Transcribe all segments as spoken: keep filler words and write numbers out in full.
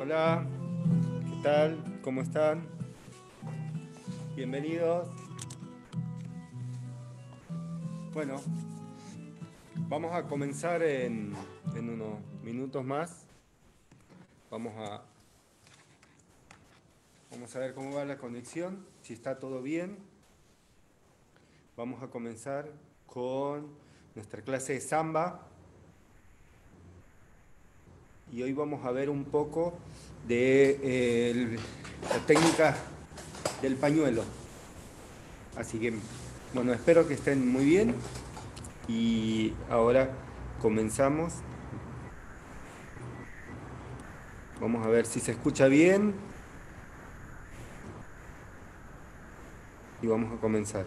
Hola, ¿qué tal? ¿Cómo están? Bienvenidos. Bueno, vamos a comenzar en, en unos minutos más. Vamos a, vamos a ver cómo va la conexión, si está todo bien. Vamos a comenzar con nuestra clase de samba. Y hoy vamos a ver un poco de eh, el, la técnica del pañuelo. Así que, bueno, espero que estén muy bien. Y ahora comenzamos. Vamos a ver si se escucha bien. Y vamos a comenzar.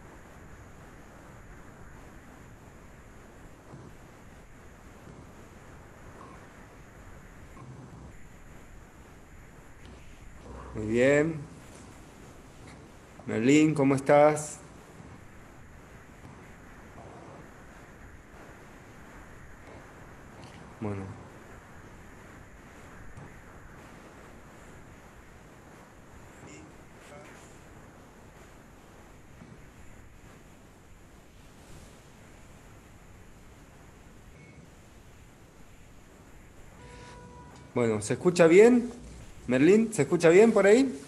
Muy bien. Merlín, ¿cómo estás? Bueno. Bueno, ¿se escucha bien? Merlín, ¿se escucha bien por ahí?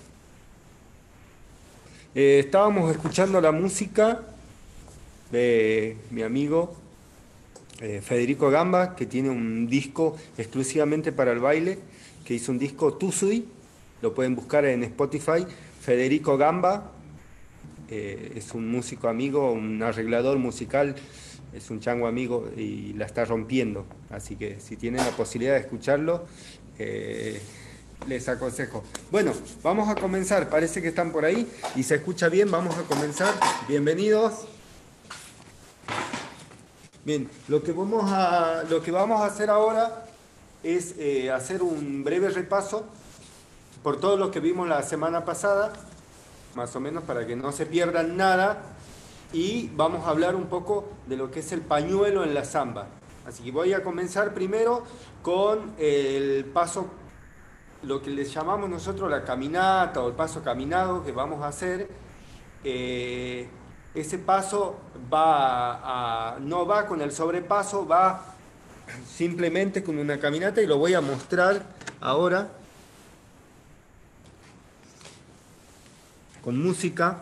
Eh, estábamos escuchando la música de mi amigo eh, Federico Gamba, que tiene un disco exclusivamente para el baile, que hizo un disco Tusui, lo pueden buscar en Spotify. Federico Gamba eh, es un músico amigo, un arreglador musical, es un chango amigo y la está rompiendo, así que si tienen la posibilidad de escucharlo, eh, les aconsejo. Bueno, vamos a comenzar, parece que están por ahí y se escucha bien, vamos a comenzar. Bienvenidos. Bien, lo que vamos a, lo que vamos a hacer ahora es eh, hacer un breve repaso por todo lo que vimos la semana pasada, más o menos para que no se pierdan nada, y vamos a hablar un poco de lo que es el pañuelo en la samba. Así que voy a comenzar primero con el paso, lo que les llamamos nosotros la caminata o el paso caminado que vamos a hacer. Eh, ese paso va a, no va con el sobrepaso, va simplemente con una caminata y lo voy a mostrar ahora con música.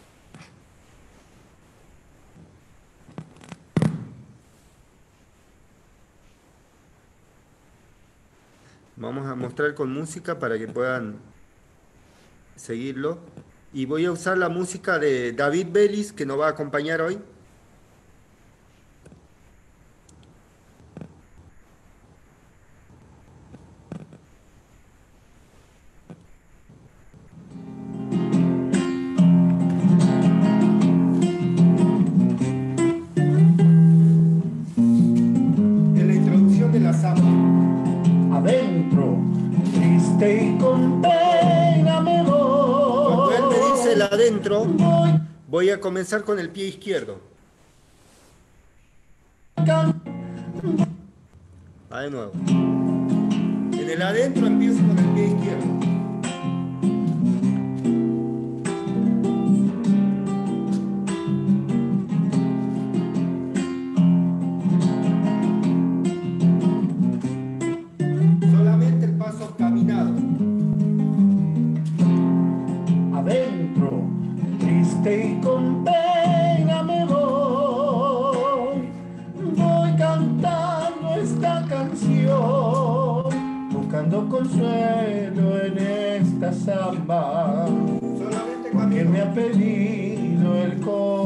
Vamos a mostrar con música para que puedan seguirlo. Y voy a usar la música de David Bellis, que nos va a acompañar hoy. Es la introducción de la samba. Adentro, triste y con pena me voy. Cuando él me dice el adentro, voy a comenzar con el pie izquierdo. Va de nuevo. En el adentro empiezo con el pie izquierdo. Solamente el paso caminado. Adentro, triste y con pena me voy. Voy cantando esta canción, buscando consuelo en esta samba, Solamente porque camino. me ha pedido el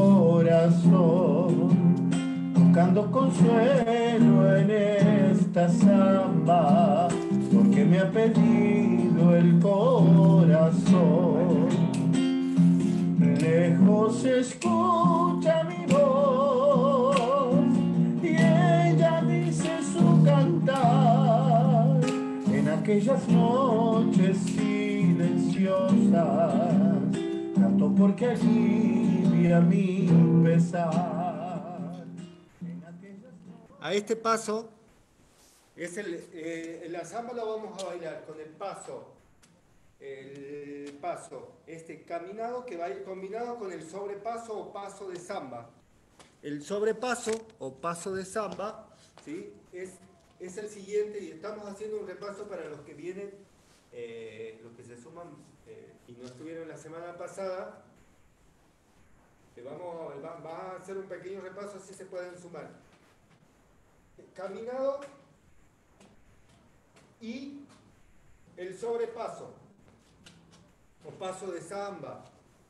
corazón, buscando consuelo en esta samba, porque me ha pedido el corazón. Lejos se escucha mi voz y ella dice su cantar en aquellas noches silenciosas. Canto porque alivia mi pesar. A este paso Es el, eh, la samba la vamos a bailar con el paso, el paso este caminado que va a ir combinado con el sobrepaso o paso de samba. El sobrepaso o paso de samba, ¿sí? es, es el siguiente y estamos haciendo un repaso para los que vienen, eh, los que se suman eh, y no estuvieron la semana pasada. Vamos, va, va a hacer un pequeño repaso, así se pueden sumar. Caminado y el sobrepaso o paso de samba.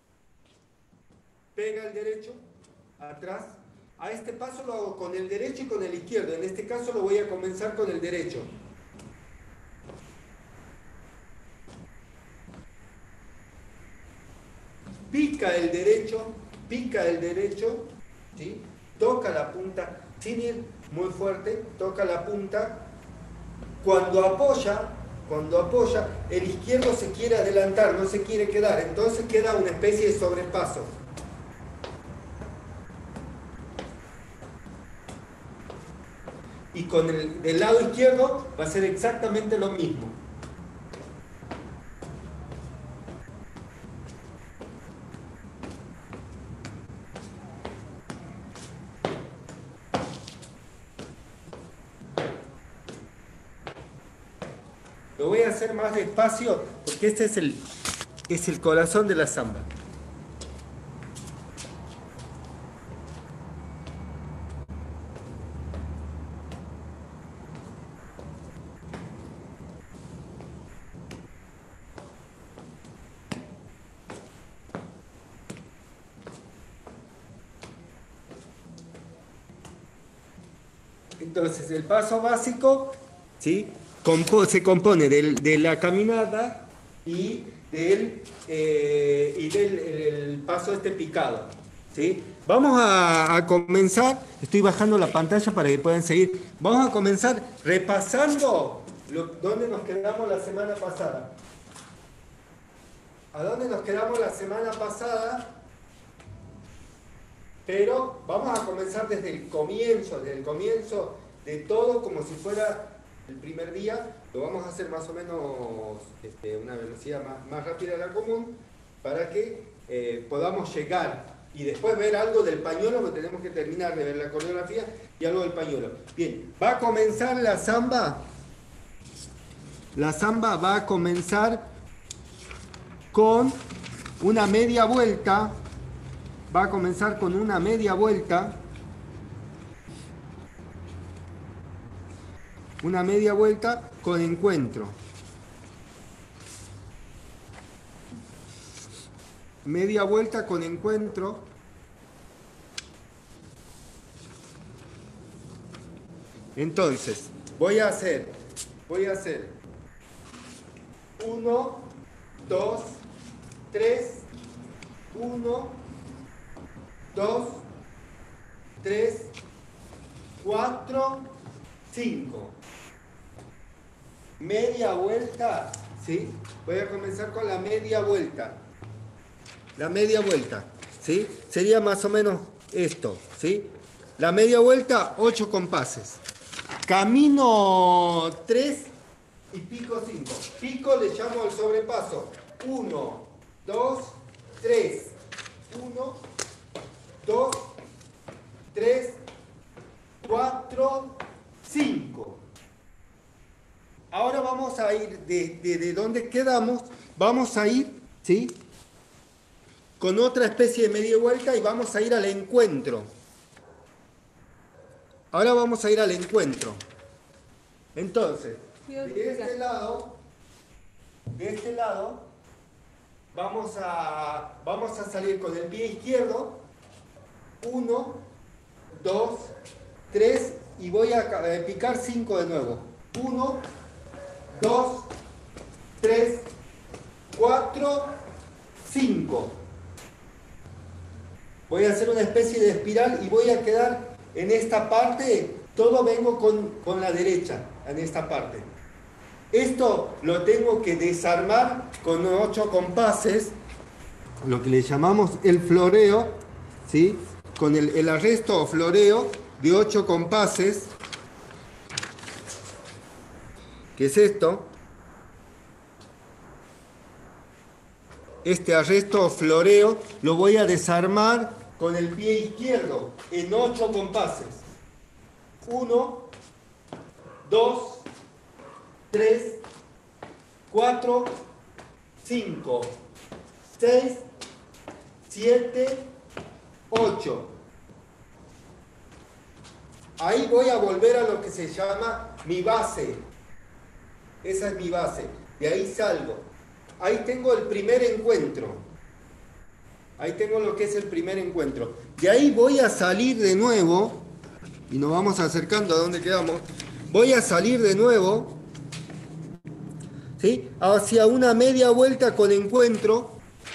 Pega el derecho, atrás. A este paso lo hago con el derecho y con el izquierdo. En este caso lo voy a comenzar con el derecho. Pica el derecho, pica el derecho, ¿sí? Toca la punta, sin ir muy fuerte, toca la punta. Cuando apoya, cuando apoya, el izquierdo se quiere adelantar, no se quiere quedar, entonces queda una especie de sobrepaso. Y con el del lado izquierdo va a ser exactamente lo mismo. Lo voy a hacer más despacio porque este es el, es el corazón de la samba. Entonces, el paso básico, ¿sí? Compo se compone del, de la caminada y del, eh, y del el paso este picado, ¿sí? Vamos a, a comenzar, estoy bajando la pantalla para que puedan seguir. Vamos a comenzar repasando lo, dónde nos quedamos la semana pasada. ¿A dónde nos quedamos la semana pasada? Pero vamos a comenzar desde el comienzo, desde el comienzo de todo, como si fuera el primer día. Lo vamos a hacer más o menos este, una velocidad más, más rápida de la común, para que eh, podamos llegar y después ver algo del pañuelo, porque tenemos que terminar de ver la coreografía y algo del pañuelo. Bien, va a comenzar la samba. La samba va a comenzar con una media vuelta. Va a comenzar con una media vuelta. Una media vuelta con encuentro. Media vuelta con encuentro. Entonces, voy a hacer, voy a hacer uno, dos, tres, uno, dos, tres, cuatro, cinco. Media vuelta, ¿sí? Voy a comenzar con la media vuelta. La media vuelta, ¿sí? Sería más o menos esto, ¿sí? La media vuelta, ocho compases. Camino tres y pico cinco. Pico le llamo al sobrepaso. uno, dos, tres. uno, dos, tres, cuatro, cinco. Ahora vamos a ir de, de, de donde quedamos, vamos a ir, ¿sí? Con otra especie de media vuelta y vamos a ir al encuentro. Ahora vamos a ir al encuentro. Entonces, de este lado, de este lado, vamos a, vamos a salir con el pie izquierdo. uno, dos, tres y voy a picar cinco de nuevo. uno, dos, tres, cuatro, cinco. Voy a hacer una especie de espiral y voy a quedar en esta parte. Todo vengo con, con la derecha, en esta parte. Esto lo tengo que desarmar con ocho compases, lo que le llamamos el floreo, ¿sí? Con el, el arresto o floreo de ocho compases. que es esto. Este arresto o floreo lo voy a desarmar con el pie izquierdo en ocho compases. uno, dos, tres, cuatro, cinco, seis, siete, ocho. Ahí voy a volver a lo que se llama mi base. Esa es mi base. De ahí salgo. Ahí tengo el primer encuentro. Ahí tengo lo que es el primer encuentro. De ahí voy a salir de nuevo. Y nos vamos acercando a donde quedamos. Voy a salir de nuevo, ¿sí?, hacia una media vuelta con encuentro.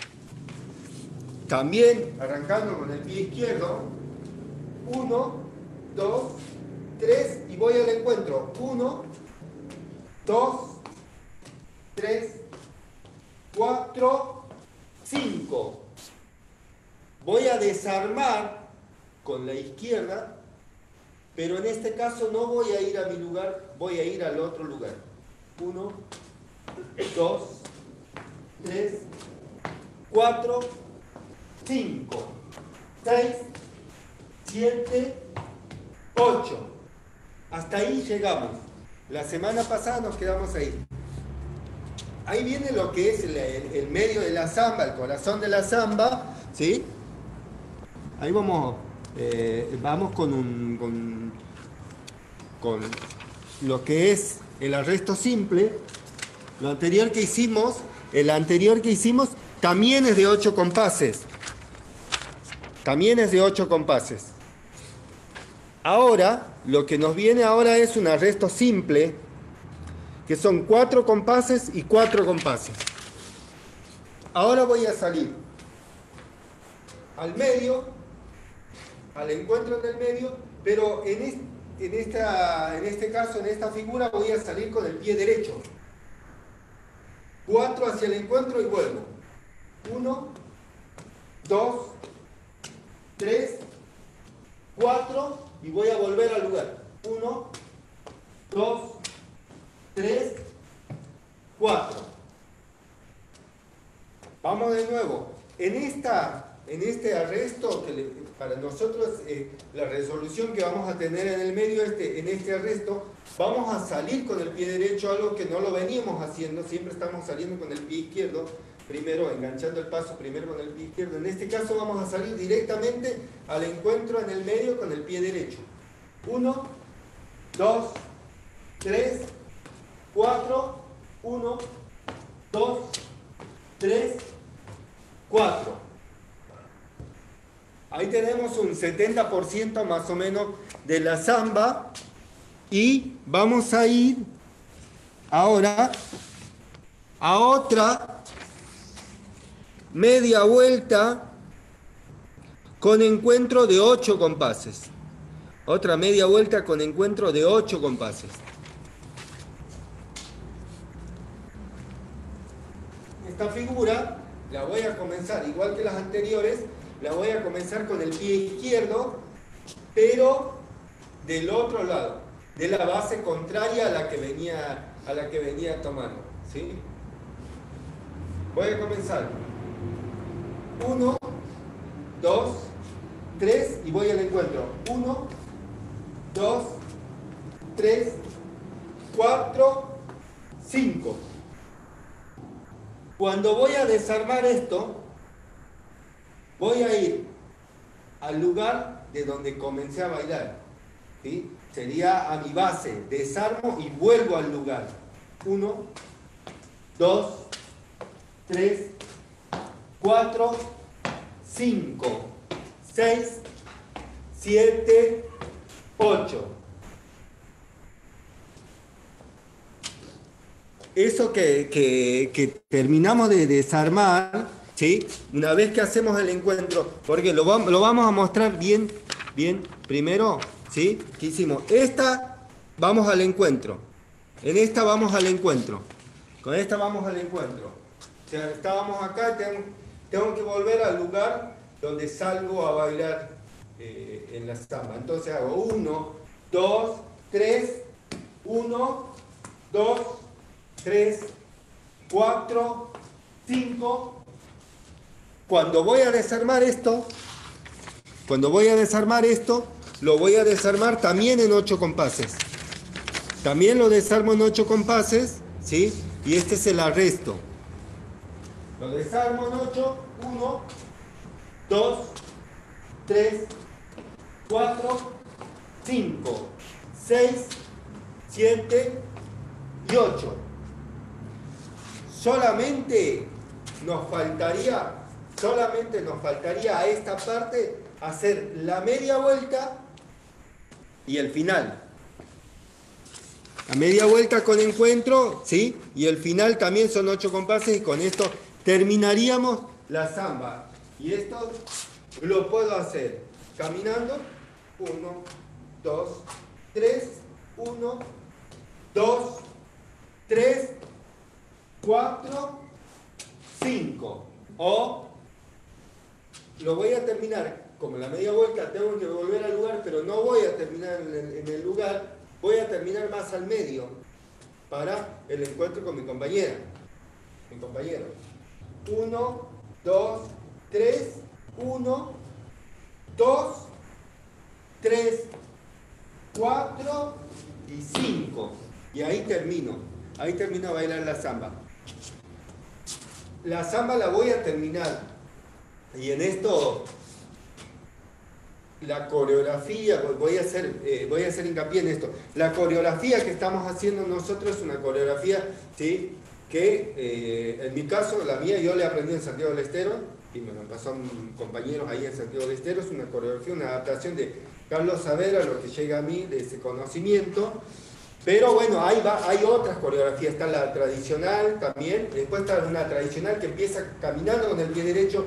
También arrancando con el pie izquierdo. Uno, dos, tres. Y voy al encuentro. Uno, dos, tres, cuatro, cinco. Voy a desarmar con la izquierda, pero en este caso no voy a ir a mi lugar, voy a ir al otro lugar. Uno, dos, tres, cuatro, cinco, seis, siete, ocho. Hasta ahí llegamos. La semana pasada nos quedamos ahí. Ahí viene lo que es el, el, el medio de la samba, el corazón de la samba, ¿sí? Ahí vamos, eh, vamos con, un, con, con lo que es el arresto simple. Lo anterior que hicimos, el anterior que hicimos también es de ocho compases. También es de ocho compases. Ahora, lo que nos viene ahora es un arresto simple, que son cuatro compases y cuatro compases. Ahora voy a salir al medio, al encuentro del medio, pero en, es, en, esta, en este caso, en esta figura, voy a salir con el pie derecho. Cuatro hacia el encuentro y vuelvo. Uno, dos, tres, cuatro, y voy a volver al lugar. Uno, dos, tres, cuatro. Vamos de nuevo. En, esta, en este arresto, que le, para nosotros eh, la resolución que vamos a tener en el medio, este, en este arresto, vamos a salir con el pie derecho, algo que no lo veníamos haciendo, siempre estamos saliendo con el pie izquierdo, primero enganchando el paso, primero con el pie izquierdo. En este caso vamos a salir directamente al encuentro en el medio con el pie derecho. Uno, dos, tres, cuatro, uno, dos, tres, cuatro. Ahí tenemos un setenta por ciento más o menos de la samba y vamos a ir ahora a otra media vuelta con encuentro de ocho compases. Otra media vuelta con encuentro de ocho compases. Esta figura la voy a comenzar, igual que las anteriores, la voy a comenzar con el pie izquierdo, pero del otro lado, de la base contraria a la que venía, a la que venía tomando, ¿sí? Voy a comenzar. Uno, dos, tres, y voy al encuentro. Uno, dos, tres, cuatro, cinco. Cuando voy a desarmar esto, voy a ir al lugar de donde comencé a bailar, ¿sí? Sería a mi base, desarmo y vuelvo al lugar. Uno, dos, tres, cuatro, cinco, seis, siete, ocho. Eso que, que, que terminamos de desarmar, ¿sí? Una vez que hacemos el encuentro, porque lo, vamos, lo vamos a mostrar bien, bien, primero, ¿sí? ¿Qué hicimos? Esta, vamos al encuentro. En esta vamos al encuentro. Con esta vamos al encuentro. O sea, estábamos acá, tengo, tengo que volver al lugar donde salgo a bailar eh, en la samba. Entonces hago uno, dos, tres, uno, dos, tres, cuatro, cinco. Cuando voy a desarmar esto, cuando voy a desarmar esto, lo voy a desarmar también en ocho compases. También lo desarmo en ocho compases, ¿sí? Y este es el arresto. Lo desarmo en ocho, uno, dos, tres, cuatro, cinco, seis, siete y ocho. Solamente nos faltaría, solamente nos faltaría a esta parte hacer la media vuelta y el final. La media vuelta con encuentro, ¿sí? Y el final también son ocho compases y con esto terminaríamos la samba. Y esto lo puedo hacer caminando. uno, dos, tres, uno, dos, tres, cuatro, cinco. O lo voy a terminar, como la media vuelta tengo que volver al lugar, pero no voy a terminar en el, en el lugar, voy a terminar más al medio para el encuentro con mi compañera, mi compañero. uno, dos, tres, uno, dos, tres, cuatro y cinco. Y ahí termino, ahí termino a bailar la samba. La samba la voy a terminar. Y en esto, la coreografía, voy a hacer, eh, voy a hacer hincapié en esto. La coreografía que estamos haciendo nosotros es una coreografía, ¿sí? Que eh, en mi caso, la mía, yo le aprendí en Santiago del Estero, y me lo pasaron compañeros ahí en Santiago del Estero. Es una coreografía, una adaptación de Carlos Saavedra, lo que llega a mí de ese conocimiento. Pero bueno, hay, va, hay otras coreografías, está la tradicional también, después está una tradicional que empieza caminando con el pie derecho.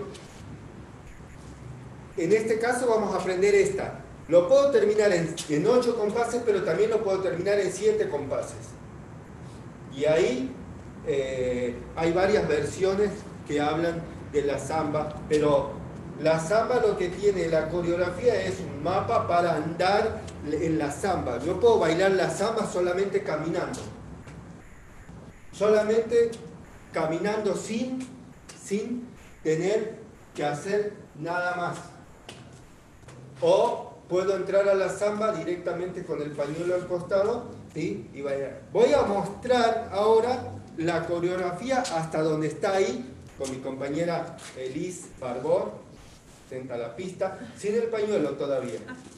En este caso vamos a aprender esta. Lo puedo terminar en, en ocho compases, pero también lo puedo terminar en siete compases. Y ahí eh, hay varias versiones que hablan de la samba, pero la samba lo que tiene la coreografía es un mapa para andar en la samba. Yo puedo bailar la samba solamente caminando. Solamente caminando sin, sin tener que hacer nada más. O puedo entrar a la samba directamente con el pañuelo al costado, ¿sí? Y bailar. Voy a mostrar ahora la coreografía hasta donde está ahí, con mi compañera Elis Barbor, senta la pista, sin el pañuelo todavía.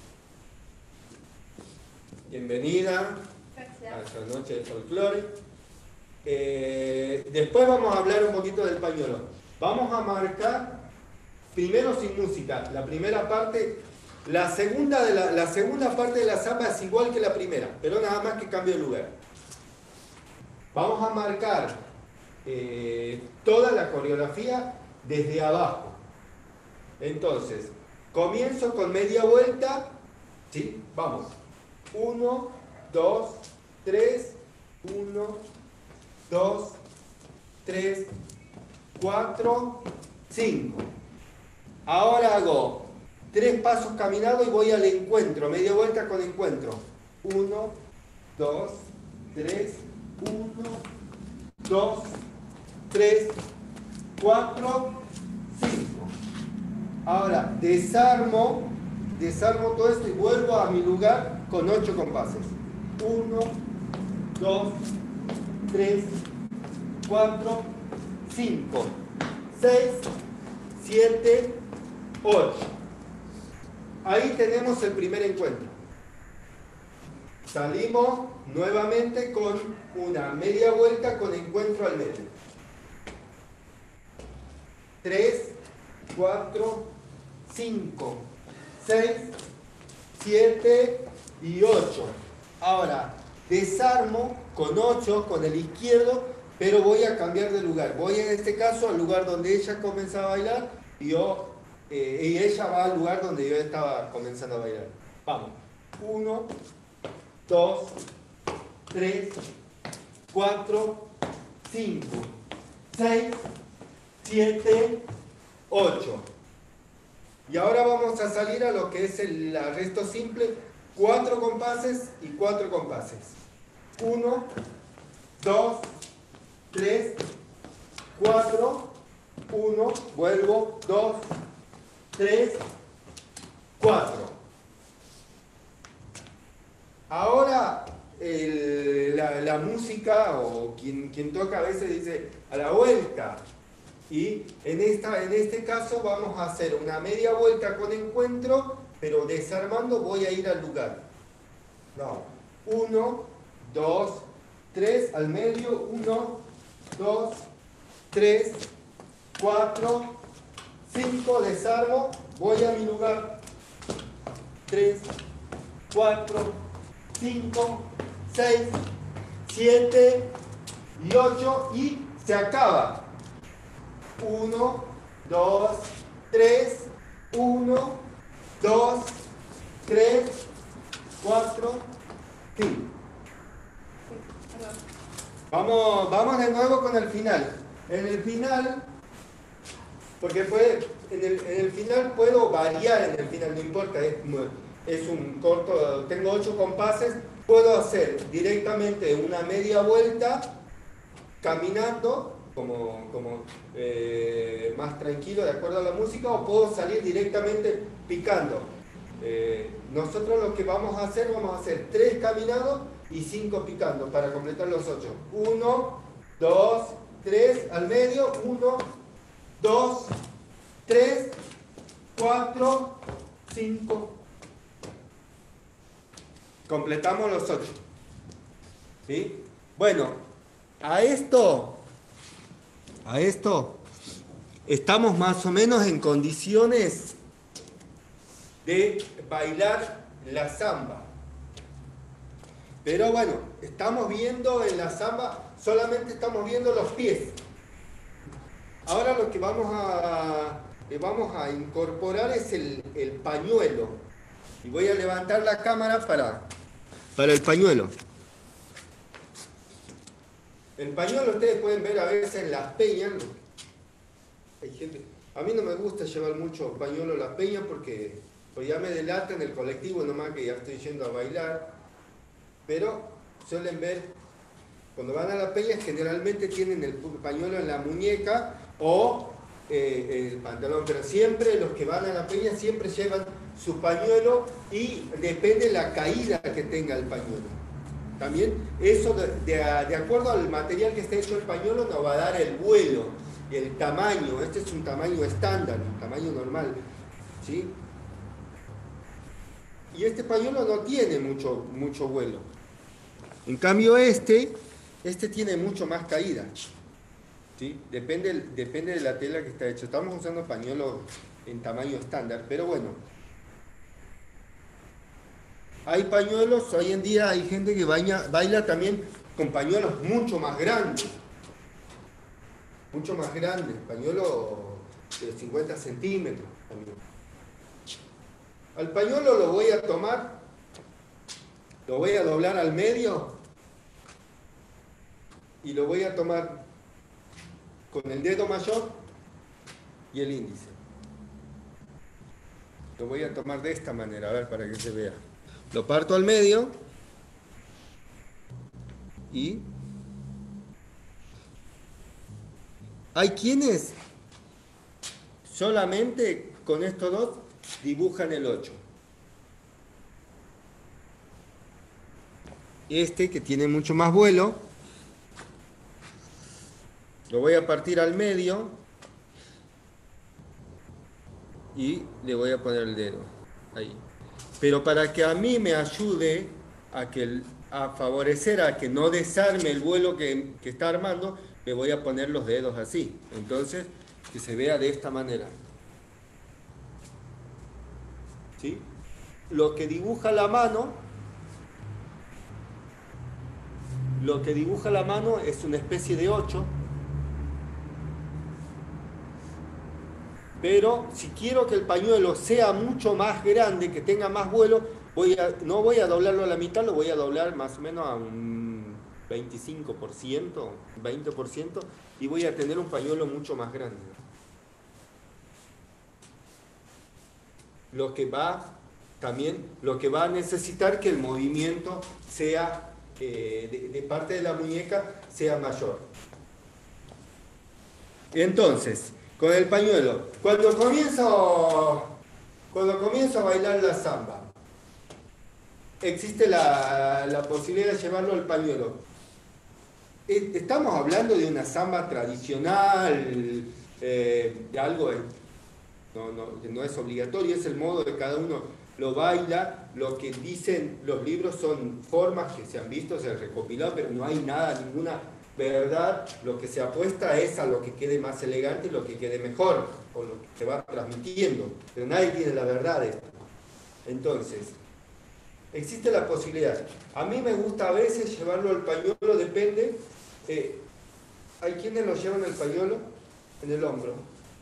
Bienvenida a esta noche de folclore. Eh, después vamos a hablar un poquito del pañuelo. Vamos a marcar primero sin música. La primera parte, la segunda, de la, la segunda parte de la samba es igual que la primera, pero nada más que cambio de lugar. Vamos a marcar eh, toda la coreografía desde abajo. Entonces, comienzo con media vuelta, ¿sí? Vamos. uno, dos, tres, uno, dos, tres, cuatro, cinco. Ahora hago tres pasos caminados y voy al encuentro, media vuelta con encuentro. uno, dos, tres, uno, dos, tres, cuatro, cinco. Ahora desarmo, desarmo todo esto y vuelvo a mi lugar con ocho compases. uno, dos, tres, cuatro, cinco, seis, siete, ocho. Ahí tenemos el primer encuentro. Salimos nuevamente con una media vuelta con encuentro al medio. tres, cuatro, cinco, seis, siete y ocho. Ahora, desarmo con ocho, con el izquierdo, pero voy a cambiar de lugar. Voy en este caso al lugar donde ella comenzaba a bailar y, yo, eh, y ella va al lugar donde yo estaba comenzando a bailar. Vamos. uno, dos, tres, cuatro, cinco, seis, siete, ocho. Y ahora vamos a salir a lo que es el arresto simple. Cuatro compases y cuatro compases. uno, dos, tres, cuatro, uno, vuelvo, dos, tres, cuatro. Ahora el, la, la música o quien, quien toca a veces dice a la vuelta. Y en, esta, en este caso vamos a hacer una media vuelta con encuentro, pero desarmando voy a ir al lugar. No. Uno, dos, tres, al medio, uno, dos, tres, cuatro, cinco, desarmo, voy a mi lugar. Tres, cuatro, cinco, seis, siete y ocho y se acaba. uno, dos, tres, uno, dos, tres, cuatro, cinco. Vamos, vamos de nuevo con el final. En el final, porque puede, en, el, en el final puedo variar en el final, no importa, es, es un corto, tengo ocho compases, puedo hacer directamente una media vuelta caminando, como, como eh, más tranquilo de acuerdo a la música, o puedo salir directamente picando. Eh, nosotros lo que vamos a hacer, vamos a hacer tres caminados y cinco picando para completar los ocho. Uno, dos, tres, al medio, uno, dos, tres, cuatro, cinco. Completamos los ocho. ¿Sí? Bueno, a esto... A esto estamos más o menos en condiciones de bailar la samba. Pero bueno, estamos viendo en la samba, solamente estamos viendo los pies. Ahora lo que vamos a, que vamos a incorporar es el, el pañuelo. Y voy a levantar la cámara para, para el pañuelo. El pañuelo ustedes pueden ver a veces en las peñas. Hay gente, a mí no me gusta llevar mucho pañuelo a las peñas porque pues ya me delata en el colectivo nomás que ya estoy yendo a bailar. Pero suelen ver, cuando van a las peñas generalmente tienen el pañuelo en la muñeca o eh, el pantalón. Pero siempre los que van a la peña siempre llevan su pañuelo y depende de la caída que tenga el pañuelo. También eso, de, de, de acuerdo al material que esté hecho el pañuelo, nos va a dar el vuelo, el tamaño. Este es un tamaño estándar, un tamaño normal, ¿sí? Y este pañuelo no tiene mucho, mucho vuelo. En cambio este, este tiene mucho más caída, ¿sí? Depende, depende de la tela que está hecho. Estamos usando pañuelos en tamaño estándar, pero bueno. Hay pañuelos, hoy en día hay gente que baila, baila también con pañuelos mucho más grandes. Mucho más grandes, pañuelos de cincuenta centímetros también. Al pañuelo lo voy a tomar, lo voy a doblar al medio y lo voy a tomar con el dedo mayor y el índice. Lo voy a tomar de esta manera, a ver, para que se vea. Lo parto al medio y hay quienes solamente con estos dos dibujan el ocho. Este que tiene mucho más vuelo, lo voy a partir al medio y le voy a poner el dedo ahí. Pero para que a mí me ayude a, que, a favorecer a que no desarme el vuelo que, que está armando, le voy a poner los dedos así. Entonces, que se vea de esta manera. ¿Sí? Lo que dibuja la mano, lo que dibuja la mano es una especie de ocho. Pero si quiero que el pañuelo sea mucho más grande, que tenga más vuelo, voy a, no voy a doblarlo a la mitad, lo voy a doblar más o menos a un veinticinco por ciento, veinte por ciento, y voy a tener un pañuelo mucho más grande. Lo que va también, lo que va a necesitar que el movimiento sea, eh, de, de parte de la muñeca, sea mayor. Entonces, con el pañuelo, cuando comienzo, cuando comienzo a bailar la samba, existe la, la posibilidad de llevarlo al pañuelo. Estamos hablando de una samba tradicional, eh, de algo no, no, no es obligatorio, es el modo de cada uno lo baila. Lo que dicen los libros son formas que se han visto, se han recopilado, pero no hay nada, ninguna verdad. Lo que se apuesta es a lo que quede más elegante, lo que quede mejor, o lo que se va transmitiendo, pero nadie tiene la verdad de esto. Entonces, existe la posibilidad. A mí me gusta a veces llevarlo al pañuelo, depende. Eh, hay quienes lo llevan el pañuelo en el hombro.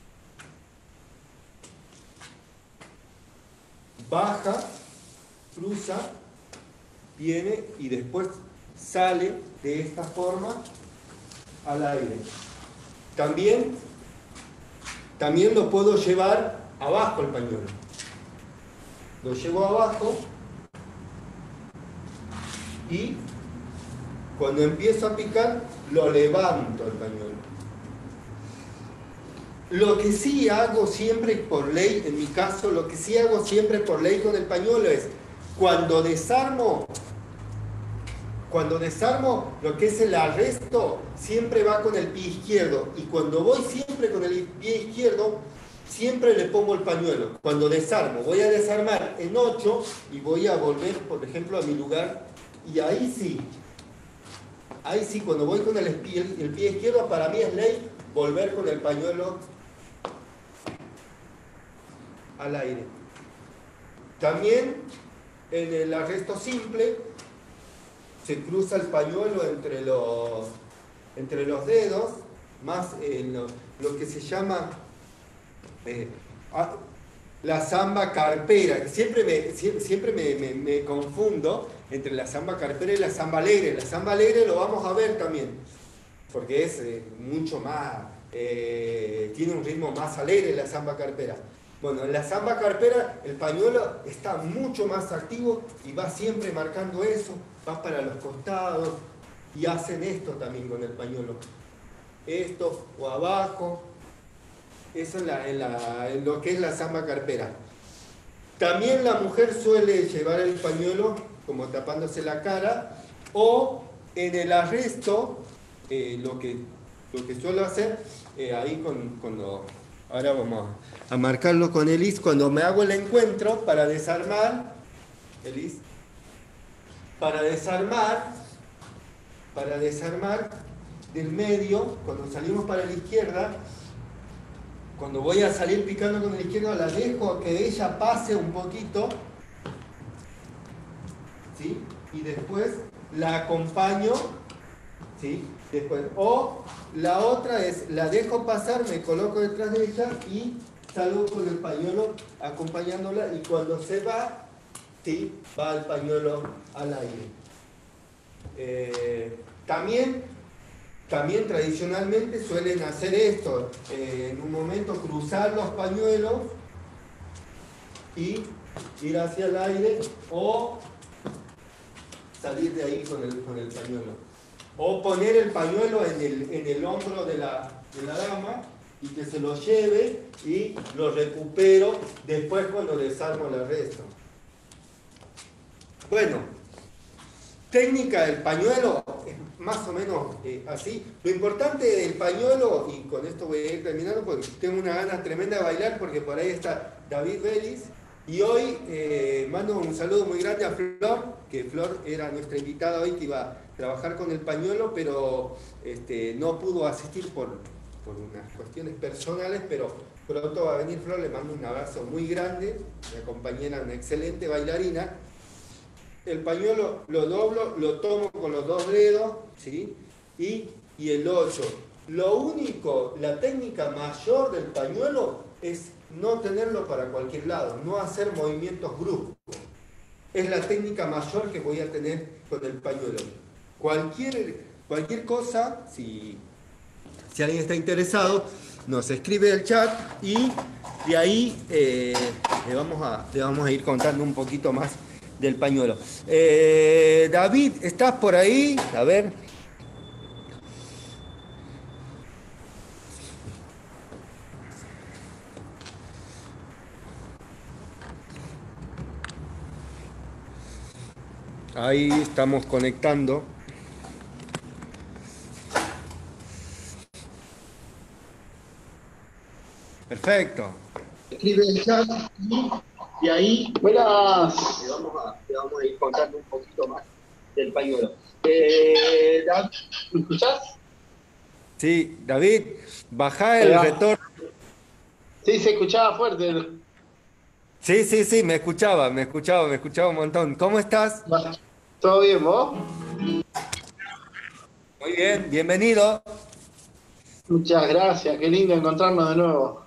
Baja, cruza, viene y después sale de esta forma al aire. También, también lo puedo llevar abajo el pañuelo. Lo llevo abajo y cuando empiezo a picar lo levanto el pañuelo. Lo que sí hago siempre por ley, en mi caso, lo que sí hago siempre por ley con el pañuelo es cuando desarmo, cuando desarmo lo que es el arresto, siempre va con el pie izquierdo. Y cuando voy siempre con el pie izquierdo, siempre le pongo el pañuelo. Cuando desarmo, voy a desarmar en ocho y voy a volver, por ejemplo, a mi lugar. Y ahí sí, ahí sí, cuando voy con el pie, el pie izquierdo, para mí es ley volver con el pañuelo al aire. También en el arresto simple se cruza el pañuelo entre los, entre los dedos, más en lo, lo que se llama eh, la samba carpera, que siempre me, siempre me, me, me confundo entre la samba carpera y la samba alegre. La samba alegre lo vamos a ver también, porque es eh, mucho más, eh, tiene un ritmo más alegre la samba carpera. Bueno, en la samba carpera el pañuelo está mucho más activo y va siempre marcando eso, va para los costados y hacen esto también con el pañuelo. Esto o abajo, eso en, la, en, la, en lo que es la samba carpera. También la mujer suele llevar el pañuelo como tapándose la cara, o en el arresto, eh, lo, que, lo que suelo hacer, eh, ahí con, cuando... Ahora vamos a marcarlo con Elis. Cuando me hago el encuentro para desarmar, Elis, para desarmar, para desarmar del medio, cuando salimos para la izquierda, cuando voy a salir picando con la izquierda, la dejo que ella pase un poquito, ¿sí? Y después la acompaño, ¿sí? Después, o la otra es, la dejo pasar, me coloco detrás de ella y salgo con el pañuelo acompañándola, y cuando se va, ¿sí? Va el pañuelo al aire. Eh, también, también tradicionalmente suelen hacer esto, eh, en un momento cruzar los pañuelos y ir hacia el aire, o salir de ahí con el, con el pañuelo. O poner el pañuelo en el, en el hombro de la, de la dama y que se lo lleve y lo recupero después cuando desarmo el arresto. Bueno, técnica del pañuelo es más o menos eh, así. Lo importante del pañuelo, y con esto voy a ir terminando porque tengo una gana tremenda de bailar, porque por ahí está David Vélez. Y hoy eh, mando un saludo muy grande a Flor, que Flor era nuestra invitada hoy, que iba a trabajar con el pañuelo, pero este, no pudo asistir por, por unas cuestiones personales, pero pronto va a venir Flor. Le mando un abrazo muy grande, mi compañera, una excelente bailarina. El pañuelo lo doblo, lo tomo con los dos dedos, ¿sí? y, y el ocho. Lo único, la técnica mayor del pañuelo es no tenerlo para cualquier lado, no hacer movimientos bruscos. Es la técnica mayor que voy a tener con el pañuelo. Cualquier, cualquier cosa, si, si alguien está interesado, nos escribe al chat y de ahí eh, le, vamos a, le vamos a ir contando un poquito más del pañuelo. Eh, David, ¿estás por ahí? A ver. Ahí estamos conectando. Perfecto. Escribe el chat y ahí buenas. Te vamos a, te vamos a ir contando un poquito más del pañuelo. Eh, ¿Me escuchás? Sí, David, bajá el retorno. Sí, se escuchaba fuerte. Sí, sí, sí, me escuchaba, me escuchaba, me escuchaba un montón. ¿Cómo estás? ¿Todo bien, vos? Muy bien, bienvenido. Muchas gracias, qué lindo encontrarnos de nuevo.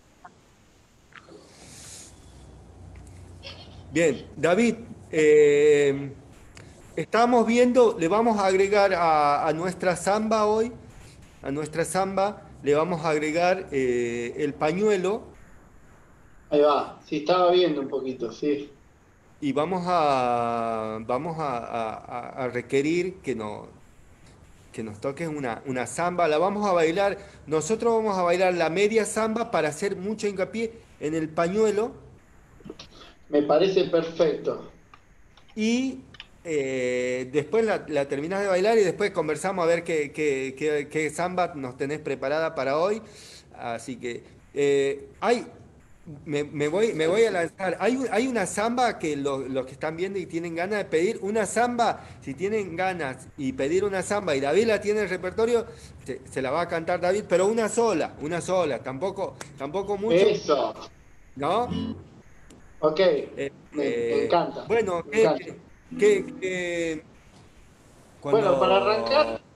Bien, David, eh, estamos viendo, le vamos a agregar a, a nuestra samba hoy, a nuestra samba, le vamos a agregar eh, el pañuelo Ahí va, sí, estaba viendo un poquito, sí. y vamos a, vamos a, a- a requerir que, no, que nos toques una, una samba. La vamos a bailar, nosotros vamos a bailar la media samba para hacer mucho hincapié en el pañuelo. Me parece perfecto. Y eh, después la, la terminás de bailar y después conversamos a ver qué, qué, qué- qué samba nos tenés preparada para hoy. Así que eh, hay, me, me voy, me voy a lanzar. Hay, un- hay una samba que lo- los que están viendo y tienen ganas de pedir una samba, si tienen ganas y pedir una samba y David la tiene en el repertorio, se, se la va a cantar David, pero una sola, una sola, tampoco, tampoco mucho, Eso, ¿no? ok, Eh, me, me eh, encanta, bueno, me ¿qué, encanta. qué- qué- Bueno, para cuando... arrancar,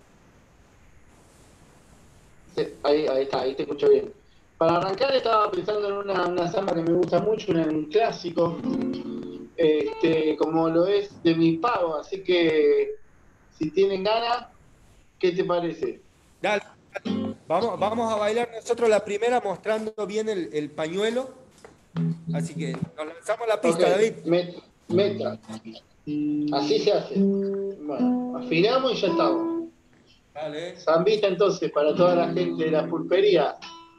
sí, ahí, ahí está, ahí te escucho bien. Para arrancar estaba pensando en una, una samba que me gusta mucho, un clásico, este, como lo es de mi pago, así que si tienen ganas, ¿qué te parece? Dale, vamos, vamos a bailar nosotros la primera mostrando bien el, el pañuelo. Así que nos lanzamos a la Ok, pista, David. met- meta, así se hace. Bueno, afinamos y ya estamos. Dale. Zambita entonces para toda la gente de la pulpería.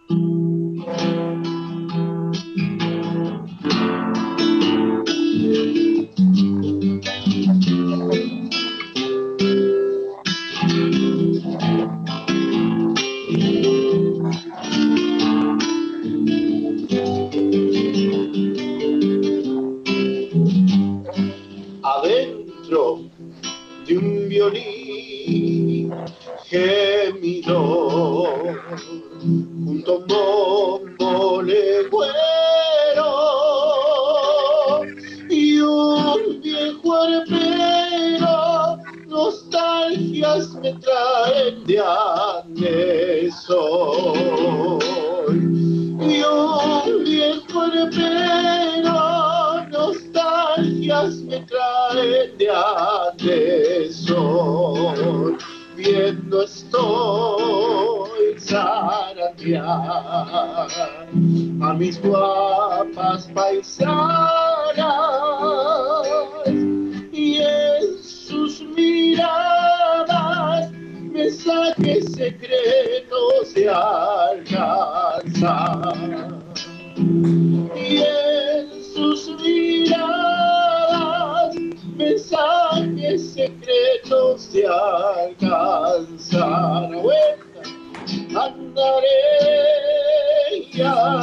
Adentro de un violín gemido, junto a un bombo legüero y un viejo arpero, nostalgias me traen de andes hoy. Y un viejo arpero, nostalgias me traen de antes hoy. Viendo estoy zarandear a mis guapas paisanas y en sus miradas mensajes secretos se alcanzan y en sus miradas mensajes secretos se alcanzan. Vuelta, andaré y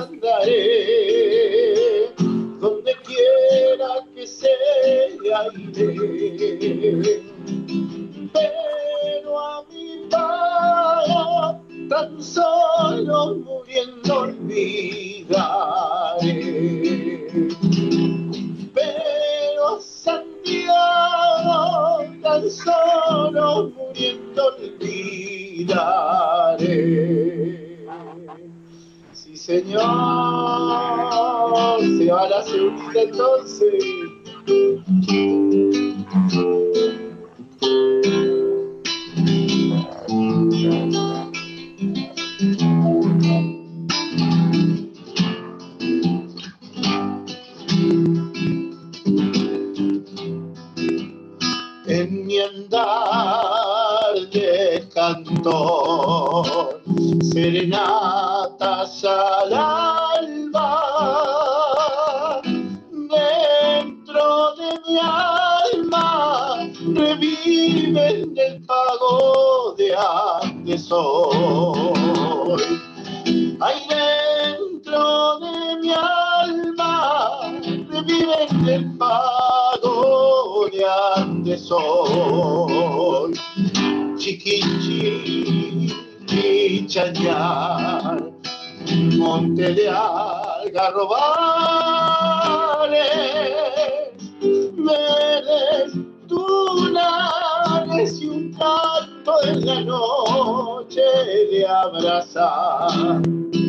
andaré donde quiera que sea iré, pero a mi pago tan solo muriendo olvidaré. Pero a Santiago tan solo muriendo olvidaré. Sí, señor, se va la segunda entonces. En mi andar de cantor, serenatas al alba, dentro de mi alma virgen del pago de antes soy. Ahí dentro de mi alma revive el pago de antes soy. Chiquichi, chichañar, monte de algarrobales, meles, tunares y un canto en la noche de abrazar.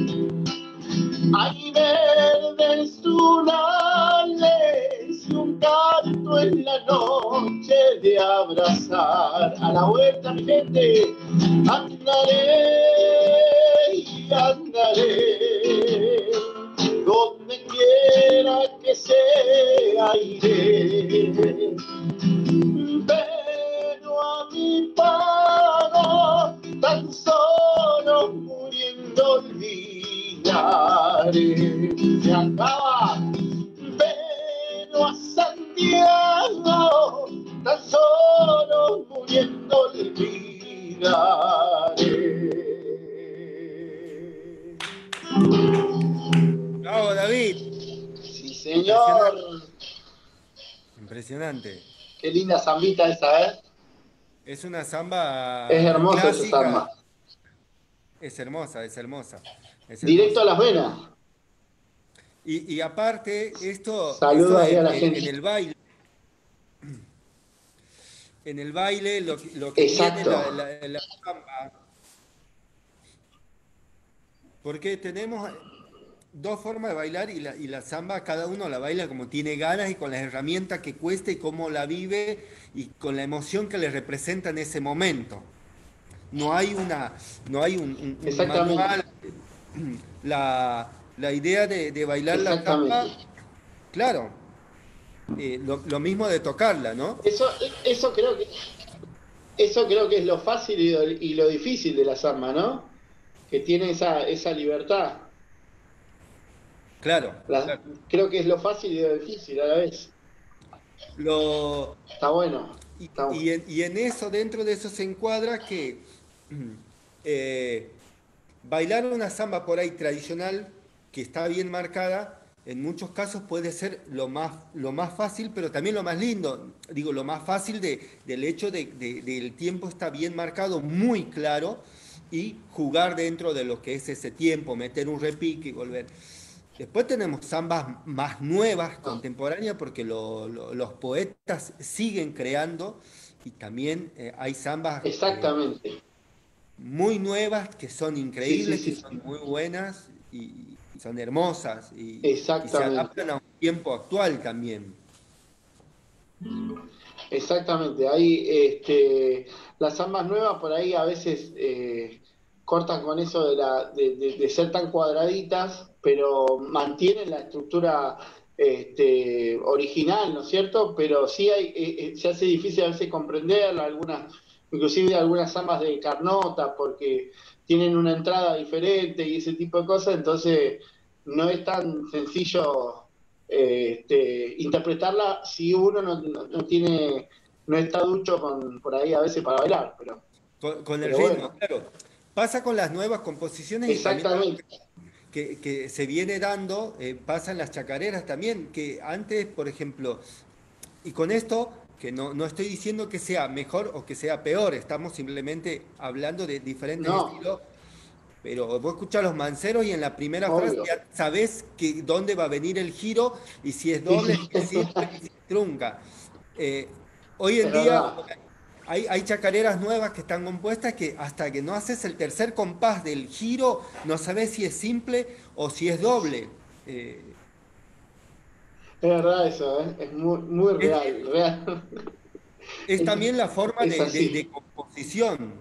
Hay verdes tunales y un canto en la noche de abrazar. A la vuelta, mi gente, andaré y andaré, donde quiera que sea iré. Pero a mi pago tan solo muriendo olvidaré. Se acaba, pero a Santiago tan solo muriendo olvidaré. Bravo, David. Sí, señor. Impresionante. Qué linda zambita esa, ¿eh? Es una samba Es hermosa clásica. esa samba. Es hermosa, es hermosa. Es Directo hermosa. a las venas. Y, y aparte, esto, Saludos esto ahí en, a la en, gente. en el baile, en el baile lo, lo que Exacto. tiene la, la, la samba, porque tenemos dos formas de bailar y la, y la samba cada uno la baila como tiene ganas y con las herramientas que cuesta y cómo la vive y con la emoción que le representa en ese momento. No hay una, no hay un, un, un Exactamente. manual. La, la idea de, de bailar la Exactamente. samba, claro, eh, lo, lo mismo de tocarla, ¿no? Eso, eso creo que eso creo que es lo fácil y lo, y lo difícil de la samba, ¿no? Que tiene esa, esa libertad. Claro, La- claro. creo que es lo fácil y lo difícil a la vez. Lo, Está bueno. y, Está bueno. y en, y en eso, dentro de eso se encuadra que eh, bailar una samba por ahí tradicional, que está bien marcada, en muchos casos puede ser lo más, lo más fácil, pero también lo más lindo. Digo, lo más fácil de, del hecho de, de, del tiempo está bien marcado, muy claro, y jugar dentro de lo que es ese tiempo, meter un repique y volver. Después tenemos zambas más nuevas, contemporáneas, porque lo, lo, los poetas siguen creando y también eh, hay zambas eh, Exactamente. muy nuevas que son Sí, sí, increíbles, sí, que sí. son muy buenas y, y son hermosas y, y se Exactamente. adaptan a un tiempo actual también. Exactamente. Ahí, este, las zambas nuevas por ahí a veces eh, cortan con eso de, la, de, de- de ser tan cuadraditas, pero mantienen la estructura este, original, ¿no es cierto? Pero sí hay, eh, eh, se hace difícil a veces comprenderla, algunas, inclusive algunas zambas de Carnota, porque tienen una entrada diferente y ese tipo de cosas, entonces no es tan sencillo eh, este, interpretarla si uno no, no- no tiene, no está ducho con, por ahí a veces para bailar, pero, Con, con el pero ritmo, bueno, claro. Pasa con las nuevas composiciones y también algo exactamente. que, que se viene dando, eh, pasa en las chacareras también, que antes, por ejemplo, y con esto, que no, no estoy diciendo que sea mejor o que sea peor, estamos simplemente hablando de diferentes No, estilos, pero vos escuchás los manceros y en la primera frase obvio. ya sabés que, dónde va a venir el giro y si es Sí, doble, sí, si es simple, si es trunca. Eh, hoy en es día verdad. hay, hay chacareras nuevas que están compuestas que hasta que no haces el tercer compás del giro, no sabés si es simple o si es doble. Eh, Es verdad eso, ¿eh? Es muy, muy es, real, real. es Es, también la forma es de, de- de así. composición.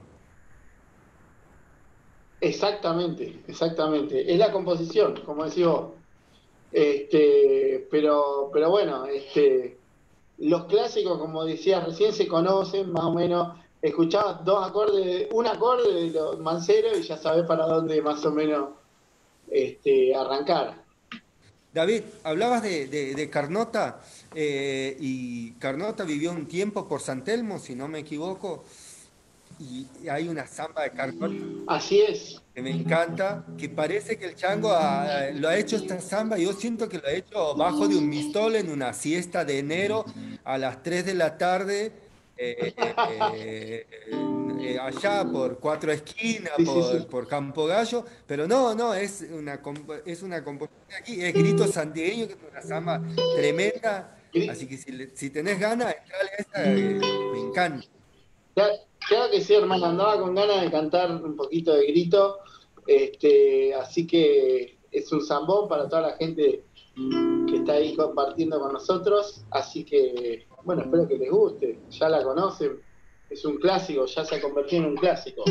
Exactamente, exactamente. Es la composición, como decís vos. Este, pero, pero bueno, este, los clásicos, como decías recién, se conocen más o menos. Escuchabas dos acordes, un acorde de los manceros y ya sabés para dónde más o menos este, arrancar. David, hablabas de, de- de Carnota, eh, y Carnota vivió un tiempo por San Telmo, si no me equivoco, y, y hay una samba de Carnota Así es. que me encanta, que parece que el chango ha- lo ha hecho esta samba, yo siento que lo ha hecho bajo de un mistol en una siesta de enero a las tres de la tarde, eh, eh, en- eh, allá por Cuatro Esquinas, Sí, sí, por, sí. por Campo Gallo, pero no, no, es una, compo- es una composición de aquí, es Grito Santiagueño, que es una samba tremenda, así que si, le- si tenés ganas, entrale a esa, eh, me encanta. Claro, claro que sí, hermano, andaba con ganas de cantar un poquito de grito, este, así que es un zambón para toda la gente que está ahí compartiendo con nosotros, así que, bueno, espero que les guste, ya la conocen, es un clásico, ya se ha convertido en un clásico.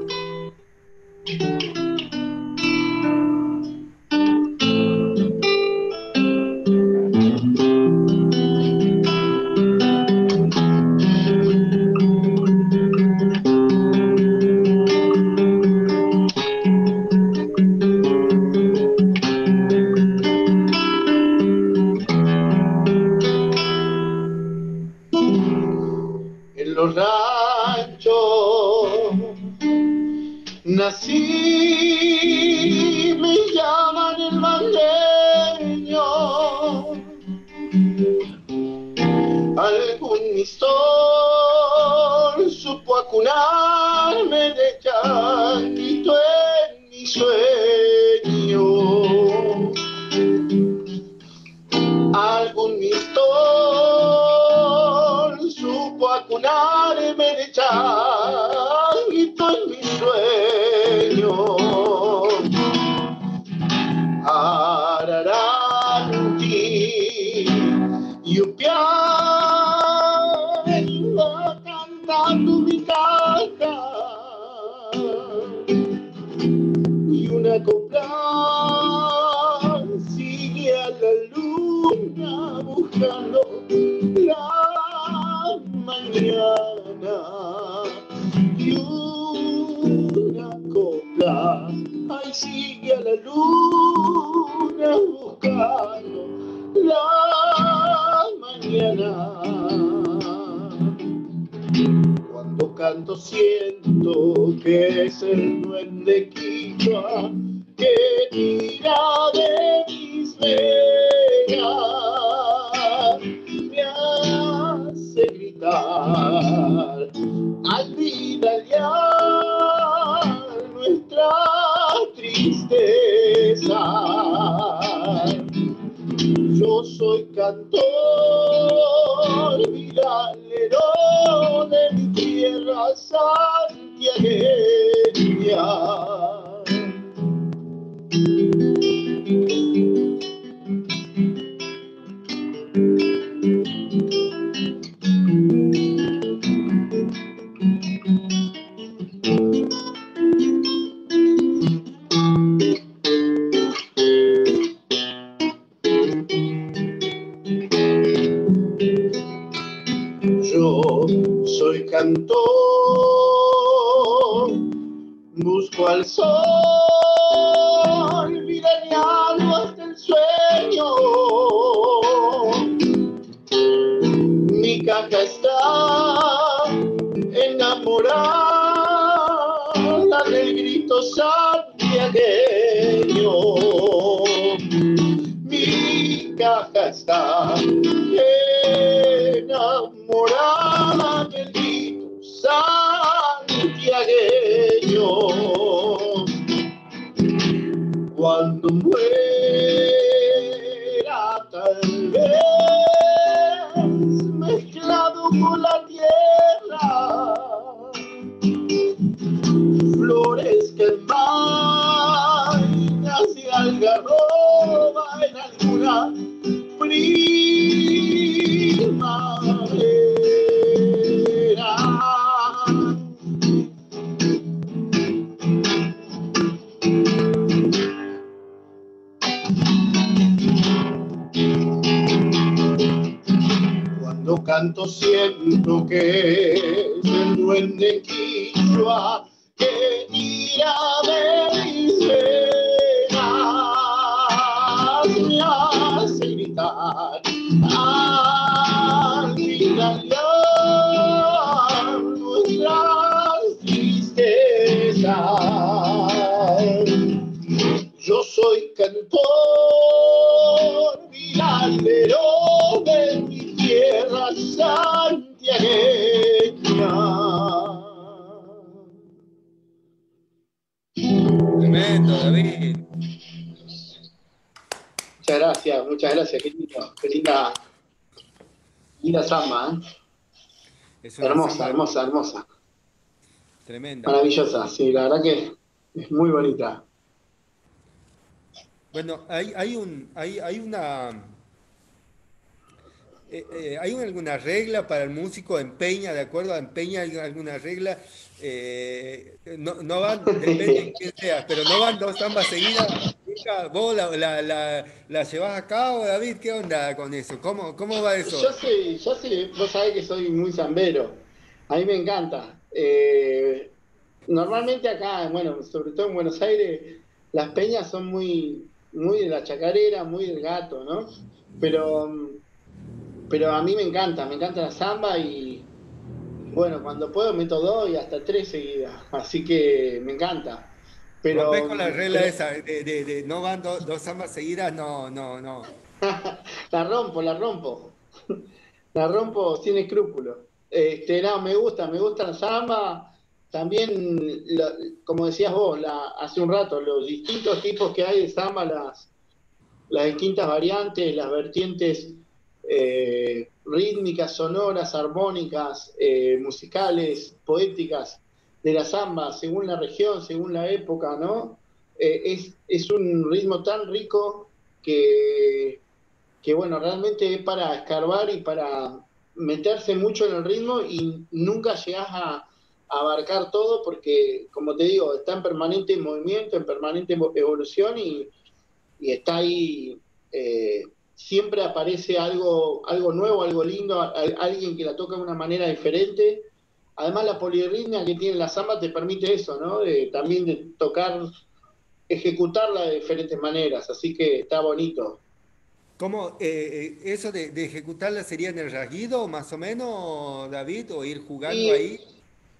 En los ranchos nací, me llaman el bandeño, algún mistol supo acunarme de changuito en mi sueño. Algún mistol supo acunarme de changuito en mi sueño. Araranti, yupiay, va cantando mi caja y una copla sigue a la luna buscando la mañana y una copla ay sigue a la luna buscando la mañana. Cuando canto siento que es el duende Quichua que tira de mis venas, me hace gritar al vida ya nuestra tristeza. Yo soy cantor, viralero de mi tierra santiagueña. Yo soy cantor, busco al sol, viraneando hasta el sueño. Mi caja está enamorada del grito santiagueño. Mi caja está enamorada del grito santiagueño. Cuando muera tal vez mezclado con la tierra, flores que vainas y algarroba en alguna primavera. Cuando canto siento que es el duende Quichua que tira de mis venas, me Yo soy cantor viandero de mi tierra santiagueña. Tremendo, David. Muchas gracias, muchas gracias, qué lindo, qué linda, linda samba, ¿eh? Es una Hermosa, samba hermosa, hermosa. tremenda. Maravillosa, sí, la verdad que es muy bonita. Bueno, hay, hay un, hay, hay una, eh, eh, ¿hay alguna regla para el músico en Peña, de acuerdo a en Peña hay alguna regla? Eh, no, no van, depende de quién seas, pero no van dos zambas seguidas. Nunca. ¿Vos la, la, la, la llevás a cabo, David? ¿Qué onda con eso? ¿Cómo, cómo va eso? Yo sé, yo sé, vos sabés que soy muy zambero. A mí me encanta. Eh, normalmente acá, bueno, sobre todo en Buenos Aires, las peñas son muy, muy de la chacarera, muy del gato, ¿no? Pero, pero a mí me encanta, me encanta la samba y bueno, cuando puedo meto dos y hasta tres seguidas. Así que me encanta. ¿Rompés Pero, con la regla pero esa de, de, de no van do- dos zambas seguidas? No, no, no. la rompo, la rompo. La rompo sin escrúpulos. Este, no, me gusta, me gusta la samba. También, la- como decías vos la, hace un rato, los distintos tipos que hay de samba, las, las distintas variantes, las vertientes eh, rítmicas, sonoras, armónicas, eh, musicales, poéticas de la samba, según la región, según la época, ¿no? Eh, es, es un ritmo tan rico que que bueno, realmente es para escarbar y para meterse mucho en el ritmo y nunca llegás a, a abarcar todo porque, como te digo, está en permanente movimiento, en permanente evolución y, y está ahí, eh, siempre aparece algo, algo nuevo, algo lindo, a, a, alguien que la toca de una manera diferente. Además, la polirritmia que tiene la samba te permite eso, ¿no? De, también de tocar, ejecutarla de diferentes maneras, así que está bonito. ¿Cómo, eh, eh, eso de, de ejecutarla sería en el rasguido, más o menos, David, o ir jugando Y ahí?